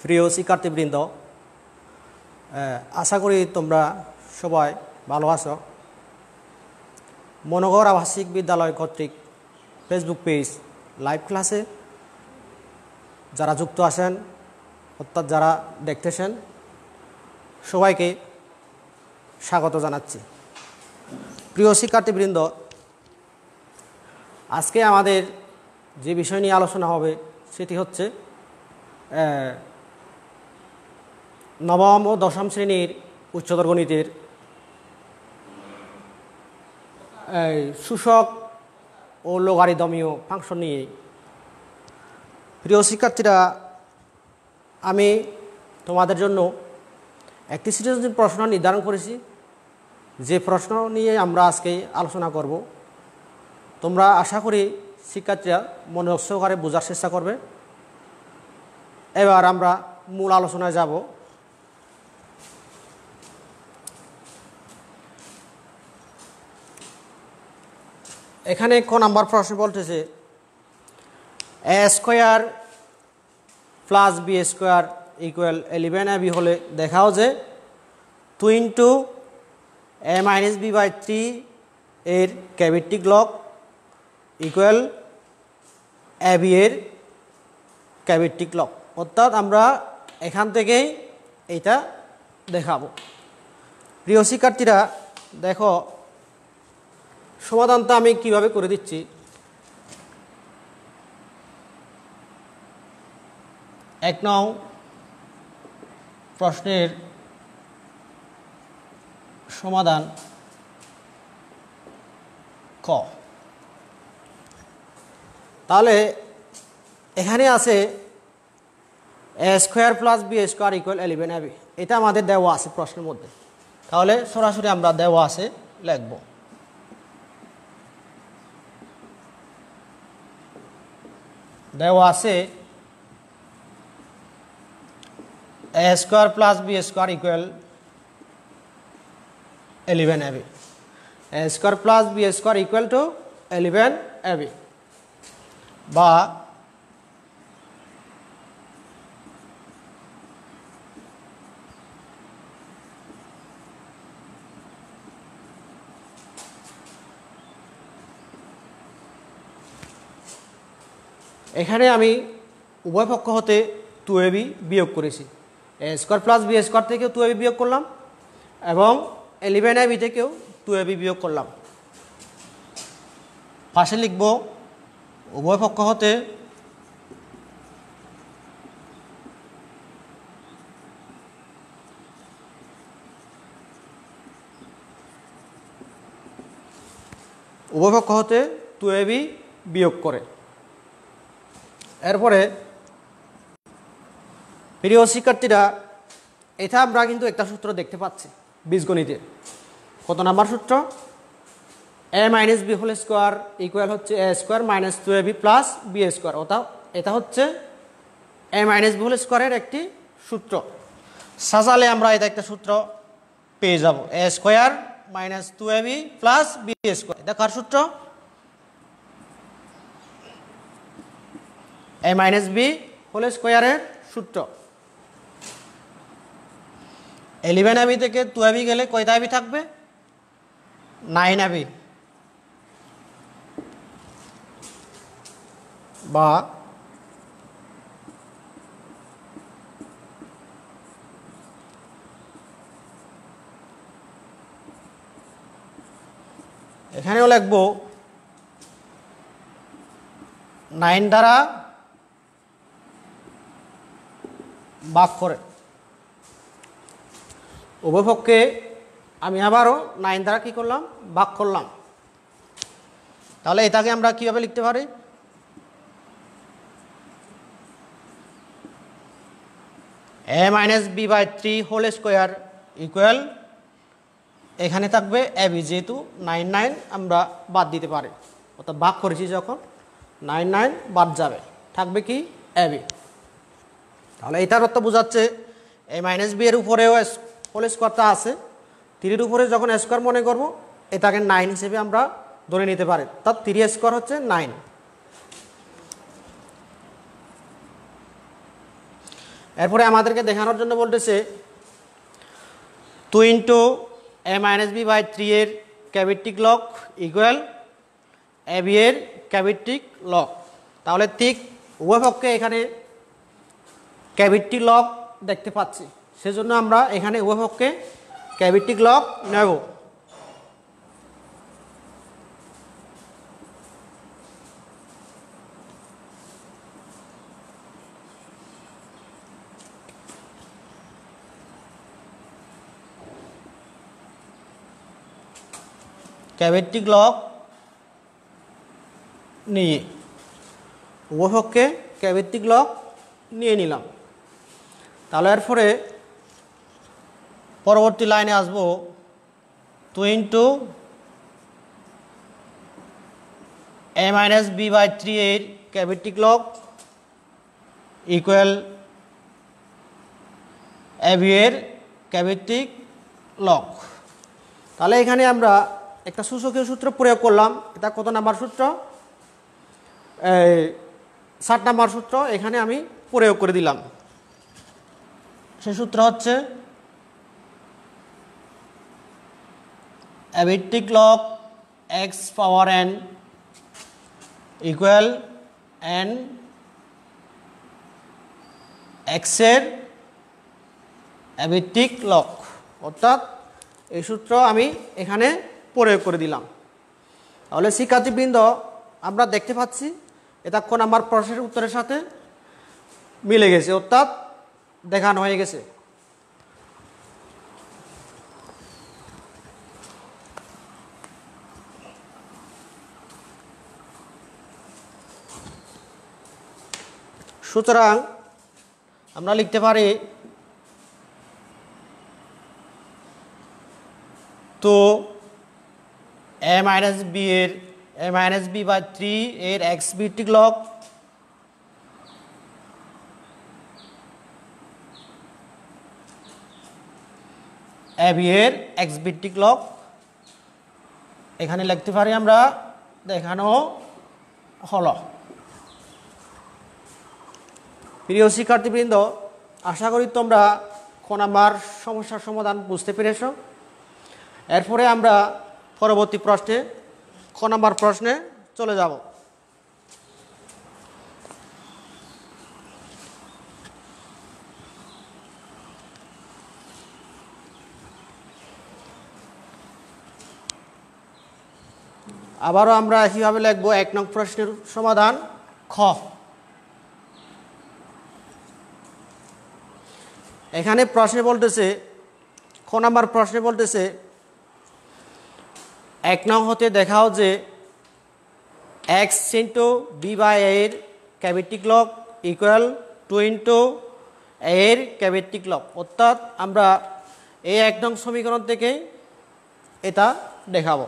প্রিয় শিক্ষার্থীবৃন্দ, আশা করি তোমরা সবাই ভালো আছো। মনোহর আবাসিক বিদ্যালয় কর্তৃক ফেসবুক পেজ লাইভ ক্লাসে যারা যুক্ত আছেন, অর্থাৎ যারা দেখতেছেন, সবাইকে স্বাগত জানাচ্ছি। প্রিয় শিক্ষার্থীবৃন্দ, আজকে আমাদের যে বিষয় নিয়ে আলোচনা হবে সেটি হচ্ছে নবম ও দশম শ্রেণীর উচ্চতর গণিতের সূচক ও লোগারিদমীয় ফাংশন নিয়ে। প্রিয় শিক্ষার্থীরা, আমি তোমাদের জন্য একটি সৃজনশীল প্রশ্ন নির্ধারণ করেছি, যে প্রশ্ন নিয়ে আমরা আজকে আলোচনা করব। তোমরা আশা করি শিক্ষার্থীরা মনোযোগ সহকারে বোঝার চেষ্টা করবে। এবার আমরা মূল আলোচনায় যাব। এখানে ক নাম্বার প্রশ্ন বলতেছে A square plus B square equal 11ab হলে দেখাও যে 2 into a minus B by 3 এর ক্যাভিটিক লগ ইকুয়াল ab এর ক্যাভিটিক লগ। অর্থাৎ আমরা এখান থেকেই এইটা দেখাবো। প্রিয় শিক্ষার্থীরা, দেখো সমাধানটা আমি কিভাবে করে দিচ্ছি। এক নং প্রশ্নের সমাধান ক। তাহলে এখানে আছে A square plus B square equal 11ab। এটা আমাদের দেওয়া আছে প্রশ্নের মধ্যে। তাহলে সরাসরি আমরা দেওয়া আছে লিখব। দেওয়া আছে A square plus B square equal 11ab। A square plus B square equal to 11ab, বা এখানে আমি উভয় পক্ষ হতে 2ab বিয়োগ করেছি। A square plus B square থেকেও 2ab বিয়োগ করলাম এবং 11ab থেকেও 2ab বিয়োগ করলাম। পাশে লিখব উভয় পক্ষ হতে উভয় পক্ষ হতে 2ab বিয়োগ করে। এরপরে প্রিয় শিক্ষার্থীরা, এটা আমরা কিন্তু একটা সূত্র দেখতে পাচ্ছি বীজগণিতের। কত নাম্বার সূত্র? A minus B whole square equal হচ্ছে A square minus 2ab plus B square. এটা হচ্ছে এ মাইনাস বি হোল স্কোয়ারের একটি সূত্র। সাজালে আমরা এটা একটা সূত্র পেয়ে যাব, A square minus 2ab plus B square. এটা কার সূত্র? এ মাইনাস বি হোল স্কোয়ারের সূত্র। 11ab থেকে 2ab গেলে কয়টা ab থাকবে? 9ab, বা এখানেও লিখব 9 দ্বারা ভাগ করে। উভয় পক্ষে আমি আবারও 9 দ্বারা কি করলাম? ভাগ করলাম। তাহলে এটাকে আমরা কিভাবে লিখতে পারি? A minus B by 3 whole square equal, এখানে থাকবে ab, যেহেতু 9 আমরা বাদ দিতে পারি, অর্থাৎ ভাগ করেছি যখন 9 বাদ যাবে, থাকবে কি? ab। তাহলে এটার অর্থ বোঝাচ্ছে এ মাইনাস বি এর উপরেও হোল স্কোয়ারটা আছে, 3 উপরে যখন স্কোয়ার মনে করব, এটাকে 9 হিসেবে আমরা ধরে নিতে পারি। তার 3 স্কোয়ার হচ্ছে 9। এরপরে আমাদেরকে দেখানোর জন্য বলতেছে 2 into a minus B by 3 এর ক্যাভিটিক লগ ইকুয়াল এ বি এর ক্যাভিটিক লগ। তাহলে ঠিক উভয় পক্ষে এখানে ক্যাভিটি লগ দেখতে পাচ্ছি, সেজন্য আমরা এখানে উভয় পক্ষে ক্যাভিটিক লগ নেব। ক্যাভিটিক লগ নিয়ে উভয় পক্ষে ক্যাভিটিক লগ নিয়ে নিলাম। তাহলে এরপরে পরবর্তী লাইনে আসবো 2 into a minus B by 3 এর ক্যাভিটিক লগ ইকুয়াল এ বি এর ক্যাভিটিক লগ। তাহলে এখানে আমরা একটা সূচকীয় সূত্র প্রয়োগ করলাম। এটা কত নাম্বার সূত্র? 7 নাম্বার সূত্র এখানে আমি প্রয়োগ করে দিলাম। সেই সূত্র হচ্ছে ক্যাভিটিক log x power n equal n এক্সের ক্যাভিটিক লগ, অর্থাৎ এই সূত্র আমি এখানে প্রয়োগ করে দিলাম। তাহলে শিক্ষার্থীবৃন্দ আমরা দেখতে পাচ্ছি এটা কোন আমার প্রশ্নের উত্তরের সাথে মিলে গেছে, অর্থাৎ দেখানো হয়ে গেছে। সুতরাং আমরা লিখতে পারি তো a মাইনাস বি এর a মাইনাস বি বাই 3 এর এক্স ভিত্তিক লগ a বি এর এক্স ভিত্তিক লগ এখানে লিখতে পারি আমরা, দেখানো হলো। প্রিয় শিক্ষার্থীবৃন্দ, আশা করি তোমরা ক নাম্বার সমস্যার সমাধান বুঝতে পেরেছ। এরপরে আমরা পরবর্তী প্রশ্নে ক নাম্বার প্রশ্নে চলে যাব। আবারও আমরা একইভাবে লিখব 1 নং প্রশ্নের সমাধান খ। এখানে প্রশ্নে বলতেছে, খ নাম্বার প্রশ্নে বলতেছে 1 নং হতে দেখাও যে এক্স ইন্টু বি বাই এর ক্যাভিটিক লগ ইকুয়াল 2 ইন্টু এর ক্যাভিটিক লগ, অর্থাৎ আমরা এই 1 নং সমীকরণ থেকে এটা দেখাবো।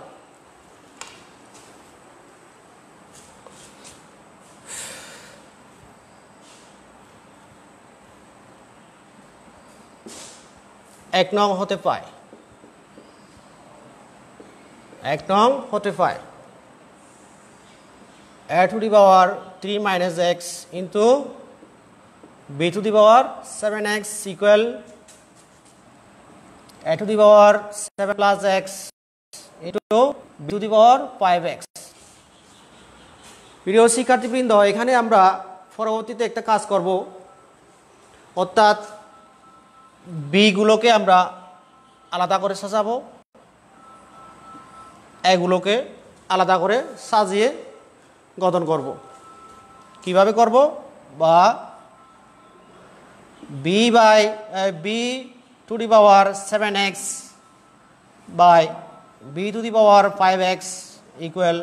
এক নং হতে পায়, 1 নং হতে পায় a to the power 3 minus x into b to the power 7x equal a to the power 7 plus x into b to the power 5x। প্রিয় শিক্ষার্থীবৃন্দ, এখানে আমরা পরবর্তীতে একটা কাজ করব, অর্থাৎ বিগুলোকে আমরা আলাদা করে সাজাবো, এগুলোকে আলাদা করে সাজিয়ে গঠন করব। কিভাবে করব? বা b by b to the power 7x by b to the power 5x equal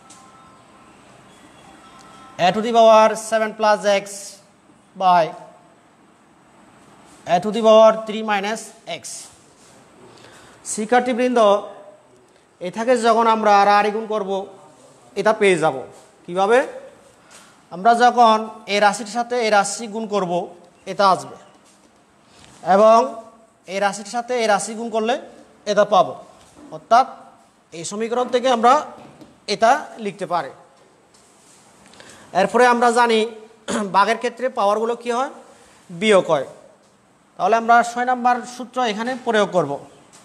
a to the power 7 plus x by a to the power 3 minus x. শিক্ষার্থীবৃন্দ, এটাকে যখন আমরা আর গুণ করব এটা পেয়ে যাব। কিভাবে? আমরা যখন এই রাশির সাথে এই রাশি গুণ করব এটা আসবে, এবং এই রাশির সাথে এই রাশি গুণ করলে এটা পাবো, অর্থাৎ এই সমীকরণ থেকে আমরা এটা লিখতে পারি। এরপরে আমরা জানি ভাগের ক্ষেত্রে পাওয়ারগুলো কি হয়? বিয়োগ হয়। তাহলে আমরা 6 নম্বর সূত্র এখানে প্রয়োগ করব,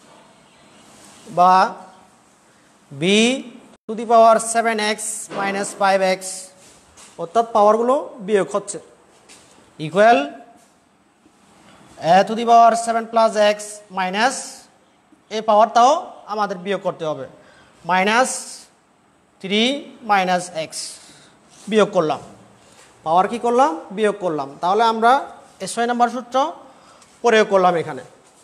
বা b to the power 7x minus 5x, অর্থাৎ পাওয়ারগুলো বিয়োগ হচ্ছে, equal a to the power 7 plus x minus এই পাওয়ারটাও আমাদের বিয়োগ করতে হবে, মাইনাস 3 মাইনাস x বিয়োগ করলাম, পাওয়ার কি করলাম, বিয়োগ করলাম। তাহলে আমরা 6 নম্বর সূত্র প্রয়োগ করলাম এখানে,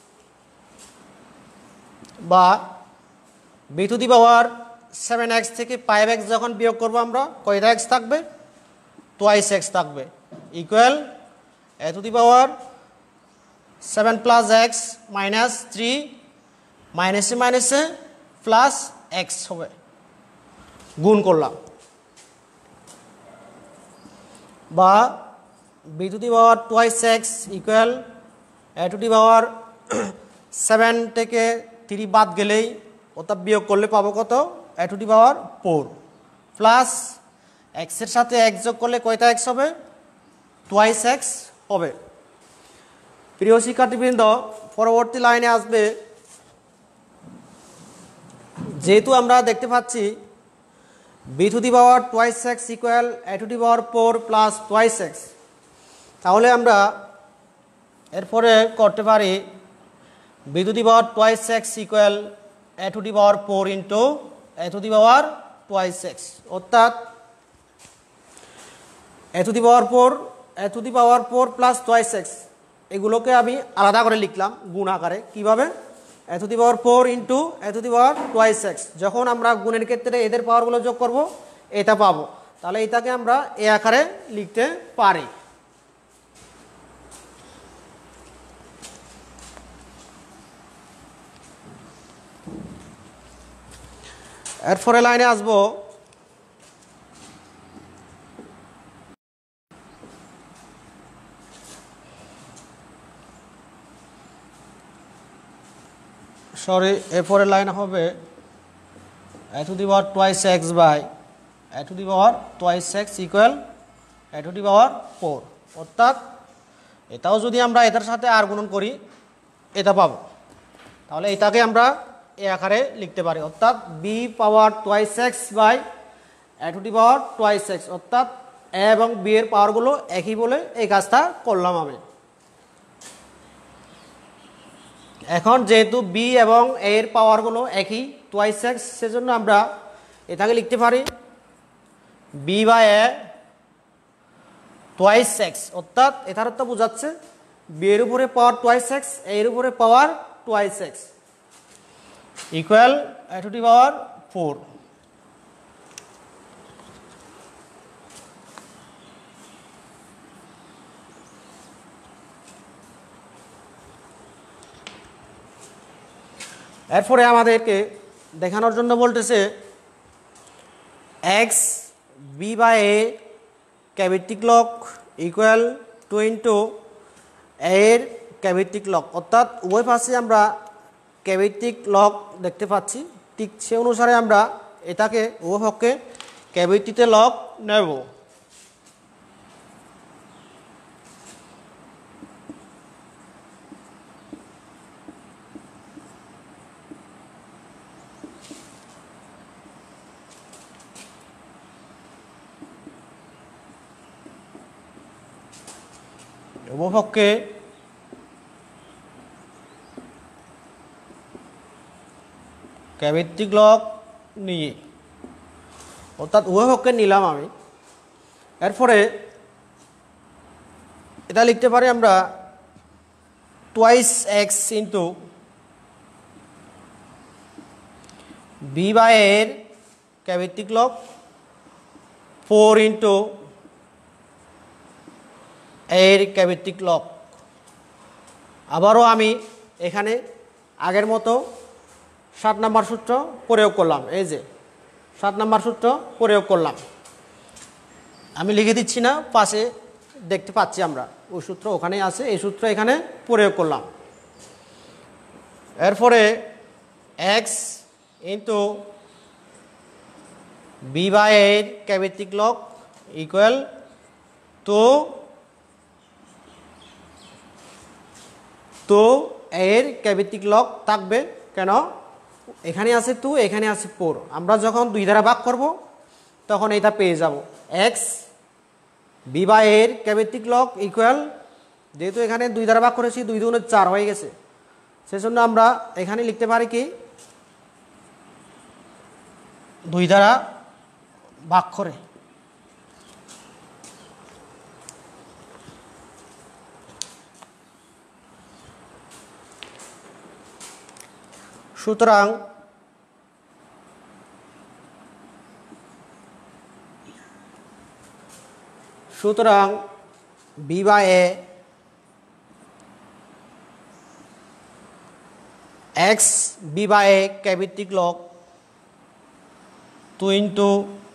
বা b to the power 7x থেকে 5x যখন বিয়োগ করব আমরা কয়টা x থাকবে, টুয়াইস x থাকবে, equal a to the power 7 plus x minus 3 মাইনাসে মাইনাসে প্লাস x হবে, গুণ করলাম, বা b to the power twice x equal a to the power 7 থেকে 3 বাদ গেলেই, অর্থাৎ বিয়োগ করলে পাবো কত, a to the power 4 plus x এর সাথে x যোগ করলে কয়টা x হবে, টুয়াইস x হবে। প্রিয় শিক্ষার্থীবৃন্দ, পরবর্তী লাইনে আসবে, যেহেতু আমরা দেখতে পাচ্ছি b to the power twice x equal a to the power 4 plus twice x, তাহলে আমরা এরপরে করতে পারি b to the power twice x equal a to the power 4 into a to the power twice x, অর্থাৎ a to the power 4 a to the power 4 plus twice x, এগুলোকে আমি আলাদা করে লিখলাম গুণ আকারে, কীভাবে, a to the power 4 into a to the power twice x, যখন আমরা গুণের ক্ষেত্রে এদের পাওয়ারগুলো যোগ করব এটা পাবো, তাহলে এটাকে আমরা এ আকারে লিখতে পারি। এরপরে লাইনে আসবো, এরপরে লাইন হবে a to the power twice x by a to the power twice x equal a to the power 4, অর্থাৎ এটাও যদি আমরা এটার সাথে আর গুণন করি এটা পাবো, তাহলে এটাকে আমরা এ আকারে লিখতে পারি, অর্থাৎ b power twice x by a to the power twice x, অর্থাৎ a এবং b এর পাওয়ারগুলো একই বলে এই কাজটা করলাম আমি। এখন যেহেতু b এবং a এর পাওয়ারগুলো একই টুয়াইস x, সেজন্য আমরা এটাকে লিখতে পারি b by a twice x, অর্থাৎ এটার অর্থ বোঝাচ্ছে b এর উপরে পাওয়ার টুয়াইস x, a এর উপরে power twice x equal a to the power 4। এরপরে আমাদেরকে দেখানোর জন্য বলতেছে x b বাই a ক্যাভিটিক লগ ইকুয়াল 2 ইন্টু a এর ক্যাভিটিক লগ, অর্থাৎ উভয় পাশে আমরা ক্যাভিটিক লগ দেখতে পাচ্ছি, ঠিক সে অনুসারে আমরা এটাকে উভয় পক্ষে ক্যাভিটিতে লগ নেব। উভয়পক্ষে ক্যাভিটিক লগ নিয়ে, অর্থাৎ উভয়পক্ষে নিলাম আমি। এরপরে এটা লিখতে পারি আমরা twice x into b by এর ক্যাভিটিক লগ 4 ইন্টু এর ক্যাভিটিক লগ। আবারও আমি এখানে আগের মতো 7 নম্বর সূত্র প্রয়োগ করলাম, এই যে 7 নম্বর সূত্র প্রয়োগ করলাম, আমি লিখে দিচ্ছি না, পাশে দেখতে পাচ্ছি আমরা ওই সূত্র ওখানেই আছে, এই সূত্র এখানে প্রয়োগ করলাম। এরপরে এক্স ইন্টু বি বাই এর ক্যাভিটিক লগ ইকুয়াল টু তো এর ক্যাভিটিক লগ থাকবে কেন এখানে আছে 2 এখানে আছে 4 আমরা যখন 2 দ্বারা ভাগ করব তখন এটা পেয়ে যাব x b বাই এর ক্যাভিটিক লগ ইকুয়াল যেহেতু এখানে 2 দ্বারা ভাগ করেছি 2 দুগুণে 4 হয়ে গেছে সেজন্য আমরা এখানে লিখতে পারি কি 2 দ্বারা ভাগ করে সুতরাং b by a x b by a ক্যাভিটিক লগ 2 ইন্টু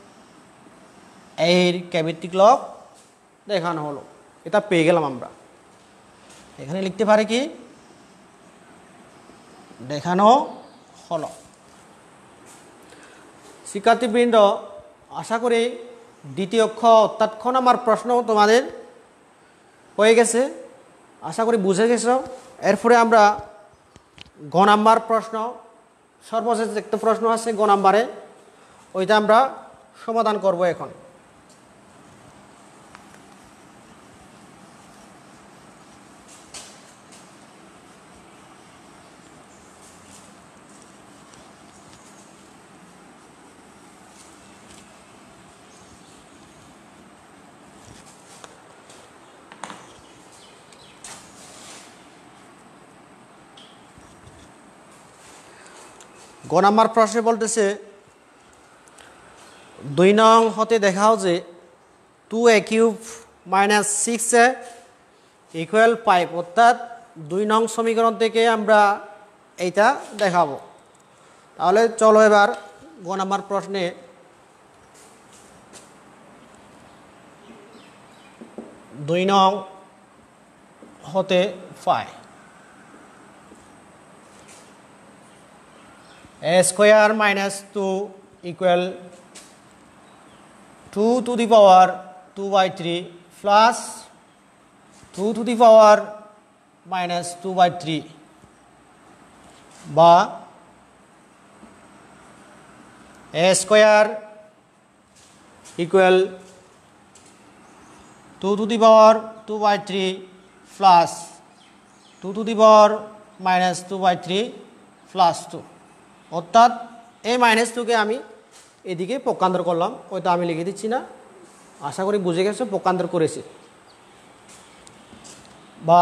এর ক্যাভিটিক লগ দেখানো হলো এটা পেয়ে গেলাম আমরা এখানে লিখতে পারি কি দেখানো হলো শিক্ষার্থীবৃন্দ আশা করি দ্বিতীয় খ অর্থাৎ খ নাম্বার প্রশ্ন তোমাদের হয়ে গেছে আশা করি বুঝে গেছো এরপরে আমরা গ নাম্বার প্রশ্ন সর্বশেষ একটা প্রশ্ন আছে গ নাম্বারে ওইটা আমরা সমাধান করব এখন গ নাম্বার প্রশ্নে বলতেছে 2 নং হতে দেখাও যে 2a cube minus 6a equal 5 অর্থাৎ 2 নং সমীকরণ থেকে আমরা এইটা দেখাবো তাহলে চলো এবার গ নাম্বার প্রশ্নে দুই নং হতে পাই a square minus 2 equal 2 to the power 2 by 3 plus 2 to the power minus 2 by 3 বা a square equal 2 to the power 2 by 3 plus 2 to the power minus 2 by 3 plus 2 অর্থাৎ এই মাইনাস 2 কে আমি এদিকে পক্ষান্তর করলাম ওইটা আমি লিখে দিচ্ছি না আশা করি বুঝে গেছো পক্ষান্তর করেছি বা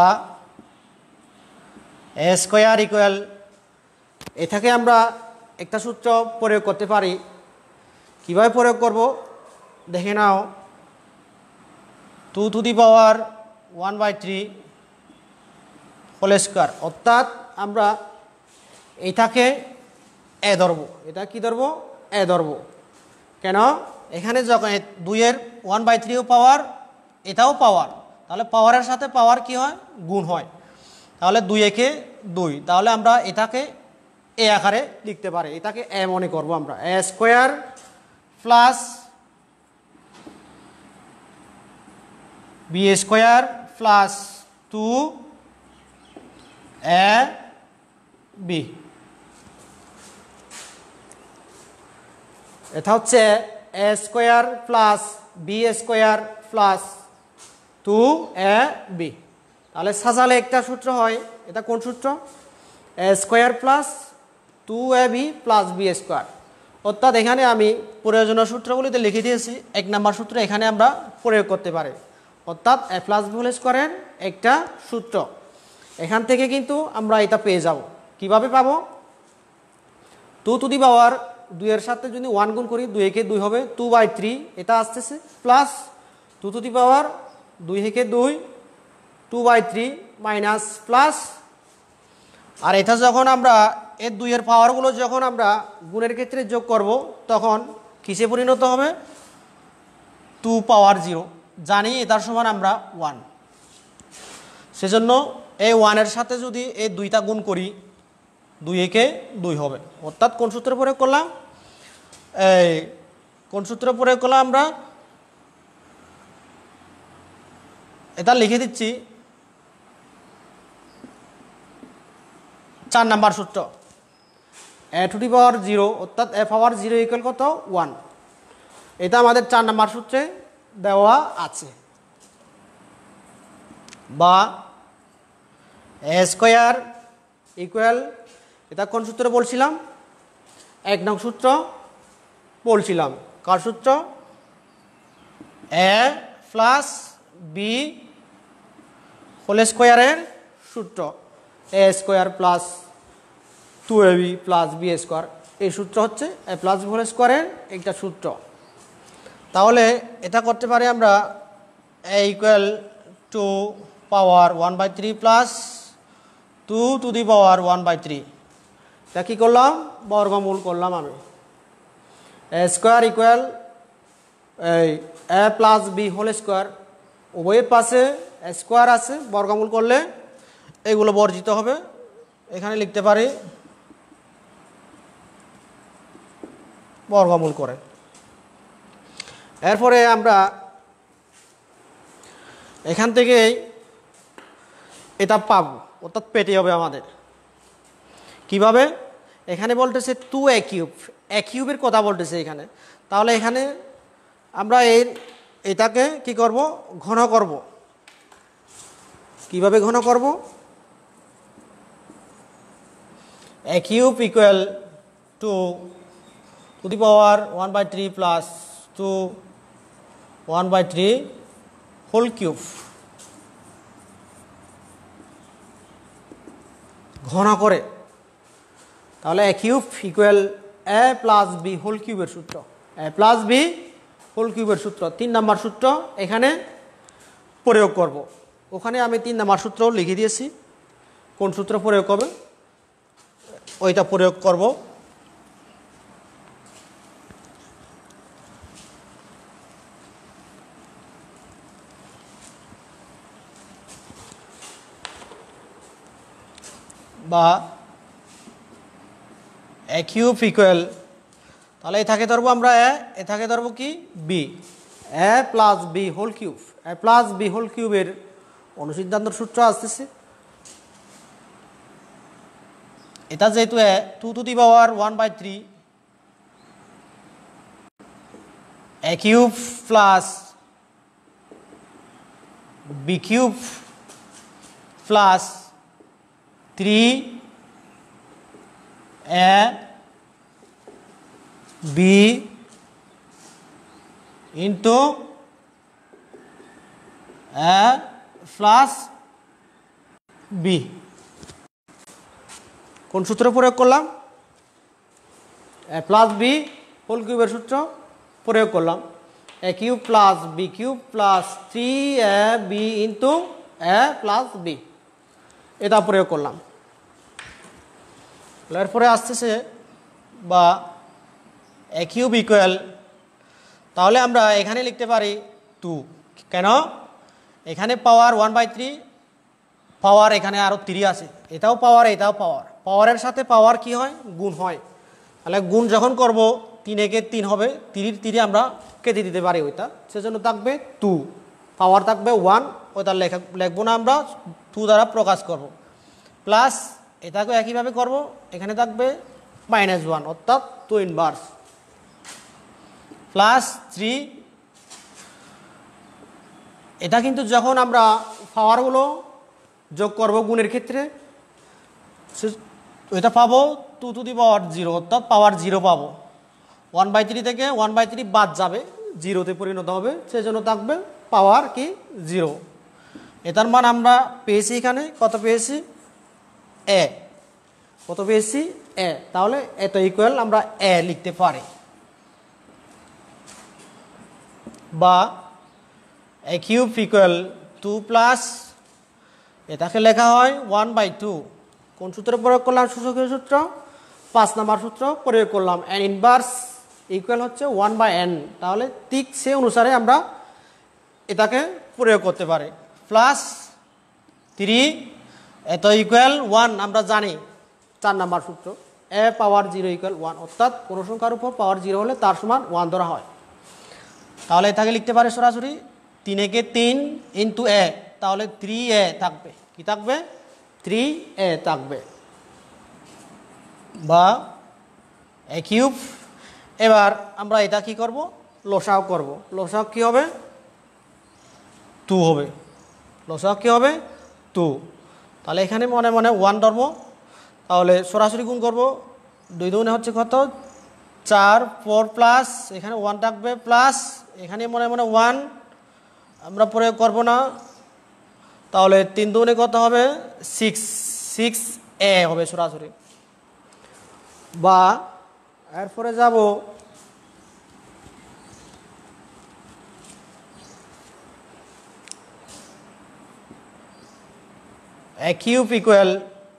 a স্কয়ার ইকুয়াল এটাকে আমরা একটা সূত্র প্রয়োগ করতে পারি কিভাবে প্রয়োগ করব দেখে নাও 2 to the power 1 by 3 whole square অর্থাৎ আমরা এটাকে এ ধরব এটা কি ধরব এ ধরব কেন এখানে যখন 2 এর 1 বাই 3 পাওয়ার এটাও পাওয়ার তাহলে পাওয়ারের সাথে পাওয়ার কি হয় গুণ হয় তাহলে 2 একে 2 তাহলে আমরা এটাকে এ আকারে লিখতে পারি এটাকে এ মনে করব আমরা a square plus b square plus 2 a b এটা হচ্ছে a square plus b square plus 2ab তাহলে সাজালে একটা সূত্র হয় এটা কোন সূত্র a square plus 2ab plus b square অর্থাৎ এখানে আমি প্রয়োজনীয় সূত্রগুলিতে লিখে দিয়েছি এক নাম্বার সূত্র এখানে আমরা প্রয়োগ করতে পারি অর্থাৎ a প্লাস b হোল স্কয়ারের একটা সূত্র এখান থেকে কিন্তু আমরা এটা পেয়ে যাব কিভাবে পাবো 2 টু দি পাওয়ার 2 এর সাথে যদি 1 গুণ করি 2 একে 2 হবে 2 বাই 3 এটা আসতেছে প্লাস 2 টু দি পাওয়ার 2 একে 2 2 বাই 3 মাইনাস প্লাস আর এটা যখন আমরা এর 2 এর পাওয়ারগুলো যখন আমরা গুণের ক্ষেত্রে যোগ করব তখন কিসে পরিণত হবে 2 পাওয়ার 0 জানি এটার সমান আমরা 1 সেজন্য এই 1 এর সাথে যদি এই 2টা গুণ করি 2 একে 2 হবে অর্থাৎ কোন সূত্র প্রয়োগ করলাম এই কোন সূত্র প্রয়োগ করলাম আমরা এটা লিখে দিচ্ছি 4 নাম্বার সূত্র a টু দি পাওয়ার 0 অর্থাৎ a পাওয়ার 0 ইকুয়াল কত 1 এটা আমাদের 4 নাম্বার সূত্রে দেওয়া আছে বা a স্কয়ার ইকুয়াল এটা কোন সূত্রে বলছিলাম 1 নং সূত্র বলছিলাম কার সূত্র a প্লাস b হোল স্কয়ারের সূত্র a square plus 2ab plus b square এই সূত্র হচ্ছে a প্লাস b হোল স্কয়ারের একটা সূত্র তাহলে এটা করতে পারি আমরা a equal to power 1/3 plus 2 to the power 1/3 এটা কি করলাম বর্গমূল করলাম আমি a square equal a plus b whole square উভয় পাশে a স্কয়ার আছে বর্গমূল করলে এগুলো বর্জিত হবে এখানে লিখতে পারি বর্গমূল করে এরপরে আমরা এখান থেকে এটা পাবো অর্থাৎ পেতে হবে আমাদের কিভাবে এখানে বলতেছে 2a কিউব a কিউবের কথা বলতেছে এখানে তাহলে এখানে আমরা এটাকে কি করব ঘন করব কিভাবে ঘন করব a cube equal to the power 1/3 plus 2 1/3 whole cube ঘন করে তাহলে a cube equal a plus b whole কিউবের সূত্র a প্লাস b হোল কিউবের সূত্র 3 নাম্বার সূত্র এখানে প্রয়োগ করব ওখানে আমি 3 নাম্বার সূত্র লিখে দিয়েছি কোন সূত্র প্রয়োগ করবে ওইটা প্রয়োগ করব বা a কিউব ইকুয়াল তাহলে এটাকে ধরবো আমরা এটাকে ধরবো কি b a plus b whole cube a plus b whole কিউবের অনুসিদ্ধান্তর সূত্র আসতেছে এটা যেহেতু 2 to the power 1/3 a cube plus b cube plus 3a b into a plus b কোন সূত্র প্রয়োগ করলাম a প্লাস b হোল কিউবের সূত্র প্রয়োগ করলাম a cube plus b cube plus 3ab into a plus b এটা প্রয়োগ করলাম এরপরে আসতেছে বা a কিউব ইকুয়াল তাহলে আমরা এখানে লিখতে পারি 2 কেন এখানে পাওয়ার 1/3 পাওয়ার এখানে আরো 3 আছে এটাও পাওয়ার এটাও পাওয়ার পাওয়ারের সাথে পাওয়ার কি হয় গুণ হয় তাহলে গুণ যখন করব 3 একে 3 হবে 3 আমরা কেটে দিতে পারি ওইটা সেজন্য থাকবে 2 পাওয়ার থাকবে 1 ওইটা লিখবো না আমরা 2 দ্বারা প্রকাশ করব প্লাস এটাকে একইভাবে করব এখানে থাকবে -1 অর্থাৎ 2 ইনভার্স প্লাস 3 এটা কিন্তু যখন আমরা পাওয়ারগুলো যোগ করব গুণের ক্ষেত্রে এটা পাবো 2 টু দি পাওয়ার 0 অর্থাৎ পাওয়ার 0 পাবো 1/3 থেকে 1/3 বাদ যাবে 0 তে পরিণত হবে সেজন্য থাকবে পাওয়ার কি 0 এটার মান আমরা পেয়েছি এখানে কত পেয়েছি a কত পেয়েছি a তাহলে এটা ইকুয়াল আমরা a লিখতে পারি বা a কিউব ইকুয়াল 2 প্লাস এটাকে লেখা হয় 1/2 কোন সূত্র প্রয়োগ করলাম সূচকীয় সূত্র 5 নাম্বার সূত্র প্রয়োগ করলাম n ইনভার্স ইকুয়াল হচ্ছে 1/n তাহলে ঠিক সেই অনুসারে আমরা এটাকে প্রয়োগ করতে পারি প্লাস 3 এত ইকুয়াল 1 আমরা জানি 4 নাম্বার সূত্র a পাওয়ার 0 ইকুয়াল 1 অর্থাৎ কোন সংখ্যার উপর পাওয়ার 0 হলে তার সমান 1 ধরা হয় তাহলে এটাকে লিখতে পারি সরাসরি 3 একে 3 ইনটু a তাহলে 3a থাকবে কি থাকবে 3a থাকবে বা এ কিউব। এবার আমরা এটা কি করব, লসাগু করব। লসাগু কি হবে, 2 হবে। লসাগু কি হবে, 2। তাহলে এখানে মনে মনে 1 ধরব, তাহলে সরাসরি গুণ করব। 2 দুগুণে হচ্ছে কত, 4, 4 প্লাস এখানে 1 থাকবে প্লাস এখানে মনে মনে 1 আমরা প্রয়োগ করব না, তাহলে 3 দুগুণে কত হবে, 6 হবে সরাসরি। বা এরপরে যাব এ কিউব ইকুয়াল,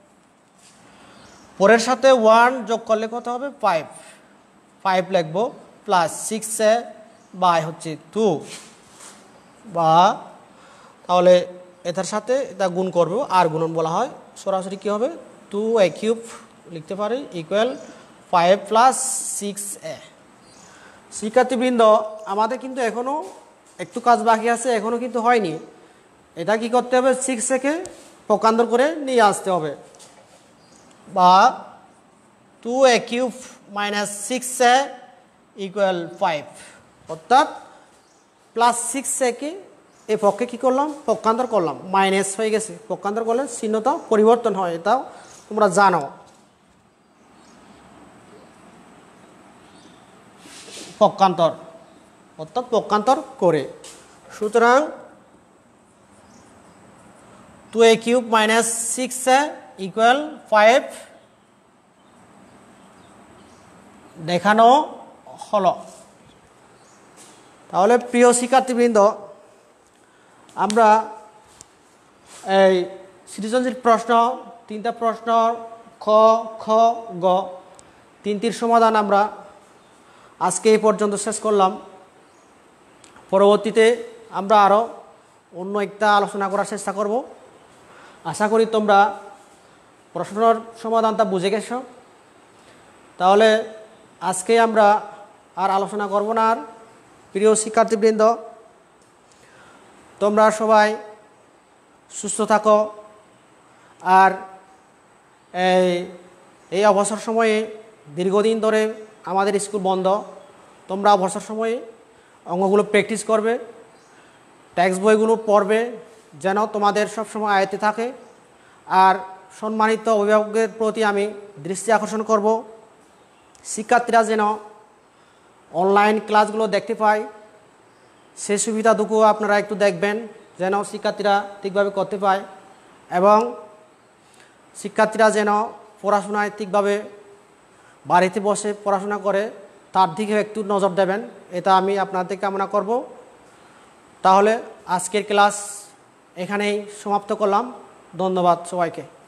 পরের সাথে 1 যোগ করলে কত হবে, 5 লিখব প্লাস 6 বাই হচ্ছে 2, বা তাহলে এটার সাথে এটা গুণ করব, আর গুণন বলা হয়। সরাসরি কি হবে, 2 এ কিউব লিখতে পারি ইকুয়াল 5 প্লাস 6a। শিক্ষার্থীবৃন্দ, আমাদের কিন্তু এখনও একটু কাজ বাকি আছে, এখনও কিন্তু হয়নি। এটা কি করতে হবে, 6 থেকে পক্ষান্তর করে নিয়ে আসতে হবে। বা 2a cube minus 6a equal 5, অর্থাৎ প্লাস 6a কে এই পক্ষে কী করলাম, পক্ষান্তর করলাম, মাইনাস হয়ে গেছে। পক্ষান্তর করলে চিহ্নটা পরিবর্তন হয়, এটাও তোমরা জানো। পক্ষান্তর অর্থাৎ পক্ষান্তর করে। সুতরাং 2a cube minus 6a equal 5 দেখানো হলো। তাহলে প্রিয় শিক্ষার্থীবৃন্দ, আমরা এই সৃজনশীল প্রশ্ন 3টা প্রশ্ন খ, খ, গ 3টির সমাধান আমরা আজকে এই পর্যন্ত শেষ করলাম। পরবর্তীতে আমরা আরও অন্য একটা আলোচনা করার চেষ্টা করব। আশা করি তোমরা প্রশ্নের সমাধানটা বুঝে গেছো। তাহলে আজকে আমরা আর আলোচনা করব না। আর প্রিয় শিক্ষার্থীবৃন্দ, তোমরা সবাই সুস্থ থাকো। আর এই অবসর সময়ে দীর্ঘদিন ধরে আমাদের স্কুল বন্ধ, তোমরা অবসর সময়ে অঙ্কগুলো প্র্যাকটিস করবে, টেক্সট বইগুলো পড়বে, যেন তোমাদের সবসময় আয়ত্তে থাকে। আর সম্মানিত অভিভাবকদের প্রতি আমি দৃষ্টি আকর্ষণ করব, শিক্ষার্থীরা যেন অনলাইন ক্লাসগুলো দেখতে পায়, সে সুবিধাটুকু আপনারা একটু দেখবেন, যেন শিক্ষার্থীরা ঠিকভাবে করতে পায়। এবং শিক্ষার্থীরা যেন পড়াশোনায় ঠিকভাবে বাড়িতে বসে পড়াশোনা করে, তার দিকে একটু নজর দেবেন, এটা আমি আপনাদের কামনা করব। তাহলে আজকের ক্লাস এখানেই সমাপ্ত করলাম। ধন্যবাদ সবাইকে।